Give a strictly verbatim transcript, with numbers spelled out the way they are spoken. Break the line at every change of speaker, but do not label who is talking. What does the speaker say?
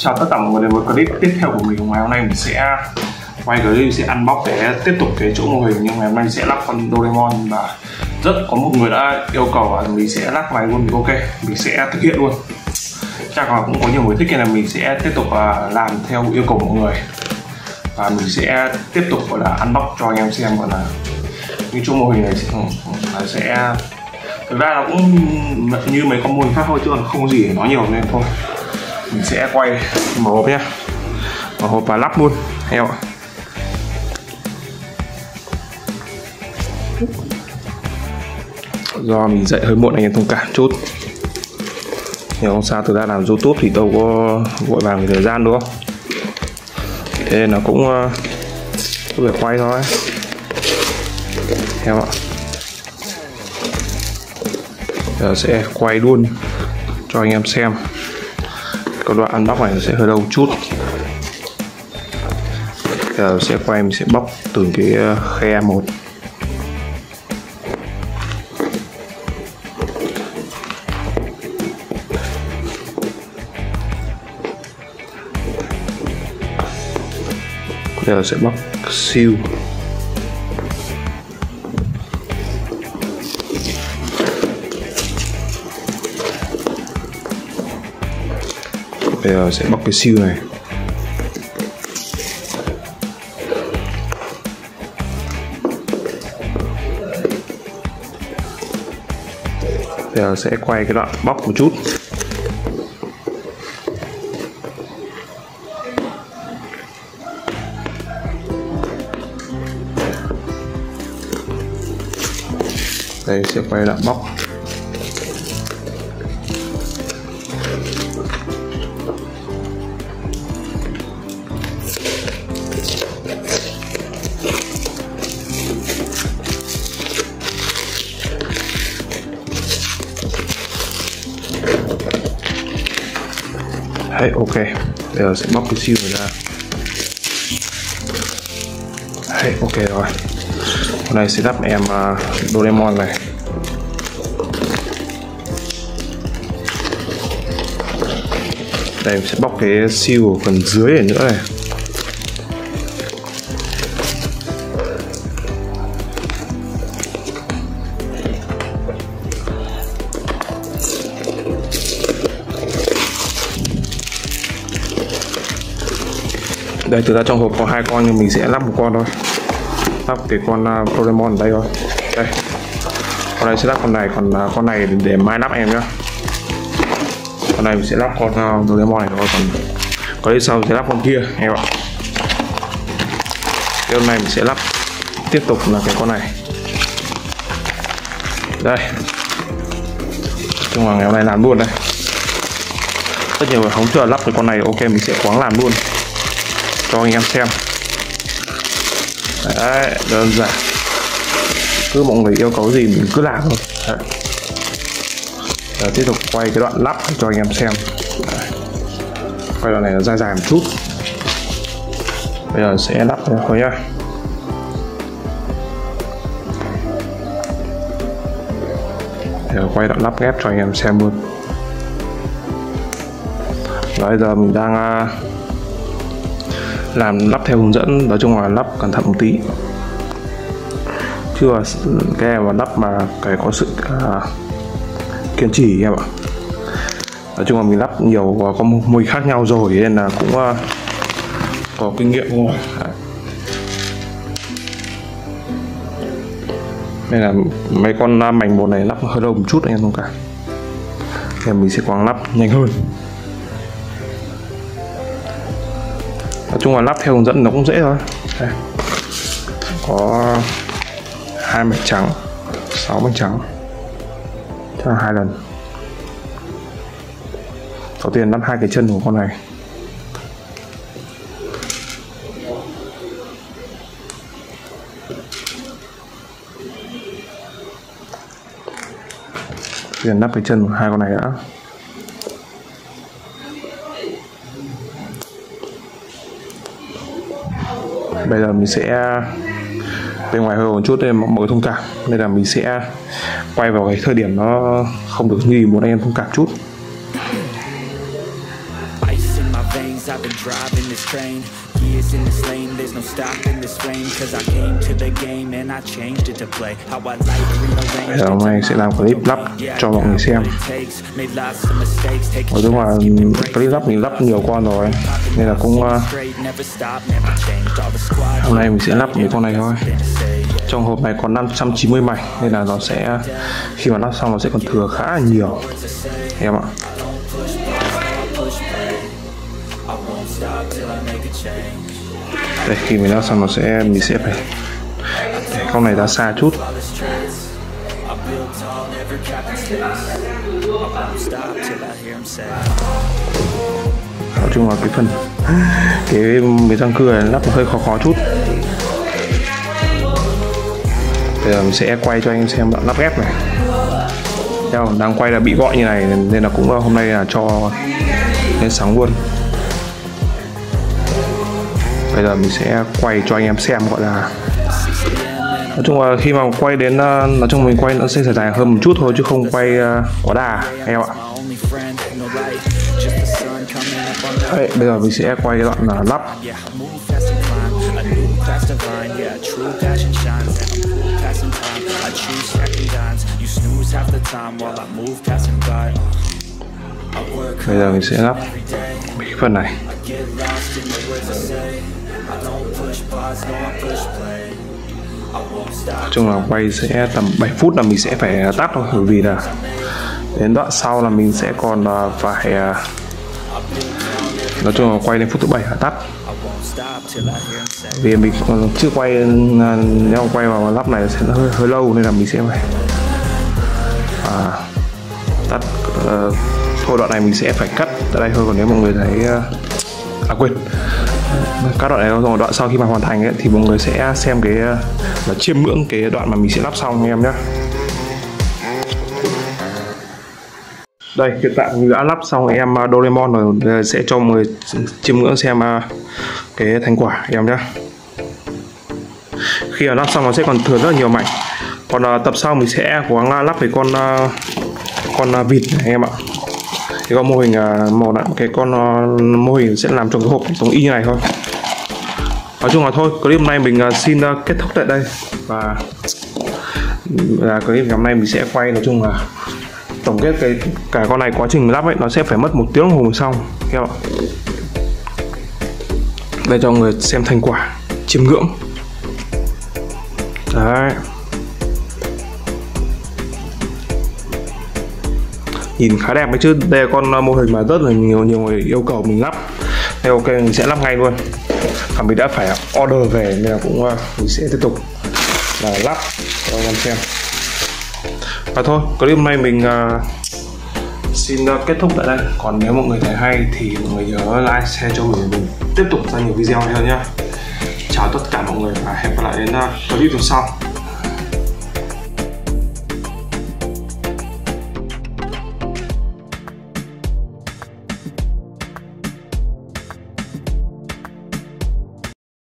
Chào tất cả mọi người đến với clip tiếp theo của mình. Ngày hôm nay mình sẽ quay clip sẽ unbox để tiếp tục cái chỗ mô hình, nhưng ngày hôm nay sẽ lắp con Doraemon và rất có một người đã yêu cầu là mình sẽ lắp này luôn. Ok, mình sẽ thực hiện luôn. Chắc là cũng có nhiều người thích, nên là mình sẽ tiếp tục làm theo yêu cầu của mọi người và mình sẽ tiếp tục gọi là unbox cho anh em xem, gọi là những chỗ mô hình này sẽ, là sẽ thực ra nó cũng như mấy con mô hình khác thôi, chứ còn không có gì để nói nhiều, nên thôi mình sẽ quay mở hộp nhé, mở hộp và lắp luôn heo ạ. Do mình dậy hơi muộn anh em thông cảm chút, nhưng không sao, thực ra làm YouTube thì đâu có vội vàng về thời gian đúng không, thế nên là cũng có việc quay thôi heo ạ. Giờ sẽ quay luôn cho anh em xem. Cái đoạn unbox này sẽ hơi lâu chút. Giờ sẽ quay, mình sẽ bóc từng cái khe một. Giờ sẽ bóc siêu. Bây giờ sẽ bóc cái siêu này. Bây giờ sẽ quay cái đoạn bóc một chút. Đây sẽ quay đoạn bóc. Đấy, ok, bây giờ sẽ bóc cái siêu này ra. Đấy, ok rồi. Hôm nay sẽ lắp em uh, Doraemon này. Đây, mình sẽ bóc cái siêu ở phần dưới này nữa này. Đây, thực ra trong hộp có hai con nhưng mình sẽ lắp một con thôi. Lắp cái con uh, Doraemon ở đây thôi. Đây, con này sẽ lắp con này, còn uh, con này để mai lắp em nhá. Con này mình sẽ lắp con uh, Doraemon này thôi, còn có đi sau sẽ lắp con kia em ạ. Cái hôm nay mình sẽ lắp tiếp tục là cái con này. Đây, chung là ngày hôm nay làm luôn đây. Rất nhiều người không chờ lắp cái con này, ok mình sẽ quáng làm luôn cho anh em xem. Đấy, đơn giản, cứ mọi người yêu cầu gì mình cứ làm thôi. Đấy. Giờ tiếp tục quay cái đoạn lắp cho anh em xem. Đấy. Quay đoạn này nó dài dài một chút. Bây giờ sẽ lắp thôi nhá. Giờ quay đoạn lắp ghép cho anh em xem luôn. Bây giờ mình đang uh, làm lắp theo hướng dẫn, nói chung là lắp cẩn thận một tí, chưa cái mà lắp mà cái có sự uh, kiên trì em ạ. Nói chung là mình lắp nhiều và có mùi khác nhau rồi, nên là cũng uh, có kinh nghiệm rồi. Nên là mấy con mảnh bột này lắp hơi lâu một chút anh em không cả, thì mình sẽ quăng lắp nhanh hơn. Nói chung là lắp theo hướng dẫn nó cũng dễ thôi. Đây. Có hai mạch trắng, sáu mạch trắng, cho hai lần. Đầu tiên lắp hai cái chân của con này. Tiền lắp cái chân của hai con này đã. Bây giờ mình sẽ bên ngoài hơi một chút nên mọi người thông cảm, nên là mình sẽ quay vào cái thời điểm nó không được như muốn anh em thông cảm chút.
driving this train. Years in this lane, there's no stopping this flame. Cause I came to the game and I changed it to play how I like rearrange.
Giờ hôm nay sẽ làm clip lắp cho mọi người xem. Nói chung là clip lắp mình lắp nhiều con rồi nên là cũng uh, hôm nay mình sẽ lắp mấy con này thôi. Trong hộp này còn năm trăm chín mươi mảnh nên là nó sẽ khi mà lắp xong nó sẽ còn thừa khá là nhiều em ạ. Đây, khi mình lắp xong nó sẽ mình sẽ phải để con này ra xa chút. Nói chung là cái phần cái mấy răng cưa này lắp nó hơi khó khó chút. Bây giờ mình sẽ quay cho anh em xem đoạn lắp ghép này. Theo đang quay là bị gọi như này nên là cũng hôm nay là cho lên sóng luôn. Bây giờ mình sẽ quay cho anh em xem, gọi là nói chung là khi mà quay đến nói chung mình quay nó sẽ dài hơn một chút thôi chứ không quay quá đà em ạ. Đấy, bây giờ mình sẽ quay cái đoạn là lắp. Bây giờ mình sẽ lắp cái phần này. Nói chung là quay sẽ tầm bảy phút là mình sẽ phải tắt thôi, bởi vì là đến đoạn sau là mình sẽ còn phải nói chung là quay đến phút thứ bảy là tắt, vì mình còn chưa quay, nếu quay vào lắp này sẽ hơi hơi lâu nên là mình sẽ phải à, tắt. Uh, thôi đoạn này mình sẽ phải cắt tại đây thôi, còn nếu mọi người thấy uh, à quên các đoạn này rồi, đoạn sau khi mà hoàn thành ấy, thì mọi người sẽ xem cái uh, chiêm ngưỡng cái đoạn mà mình sẽ lắp xong em nhé. Đây, hiện tại mình đã lắp xong em uh, Doraemon rồi, sẽ cho mọi người chiêm ngưỡng xem uh, cái thành quả em nhé. Khi mà lắp xong nó sẽ còn thừa rất là nhiều mảnh, còn uh, tập sau mình sẽ cố gắng lắp cái con uh, con uh, vịt này em ạ. Cái con mô hình uh, màu nặng, cái con uh, mô hình sẽ làm trong cái hộp giống y như này thôi. Nói chung là thôi, clip hôm nay mình uh, xin uh, kết thúc tại đây, và là clip ngày hôm nay mình sẽ quay nói chung là tổng kết cái cả con này, quá trình lắp ấy nó sẽ phải mất một tiếng đồng hồ xong em ạ. Đây cho người xem thành quả chiêm ngưỡng. Đấy, nhìn khá đẹp đấy chứ. Đây là con mô hình mà rất là nhiều nhiều người yêu cầu mình lắp. Đây, ok, mình sẽ lắp ngay luôn. Và mình đã phải order về nên là cũng mình sẽ tiếp tục là lắp cho anh em xem. Và thôi, clip hôm nay mình uh, xin uh, kết thúc tại đây. Còn nếu mọi người thấy hay thì mọi người nhớ like, share cho mình, mình tiếp tục ra nhiều video hơn nhá. Chào tất cả mọi người và hẹn gặp lại đến uh, clip sau.